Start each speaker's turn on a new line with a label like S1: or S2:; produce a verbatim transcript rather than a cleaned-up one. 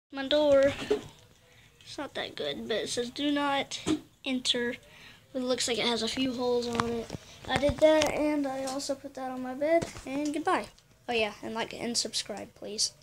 S1: My door, it's not that good, but it says do not enter. It looks like it has a few holes on it. I did that, and I also put that on my bed, and goodbye. Oh yeah, and like and subscribe, please.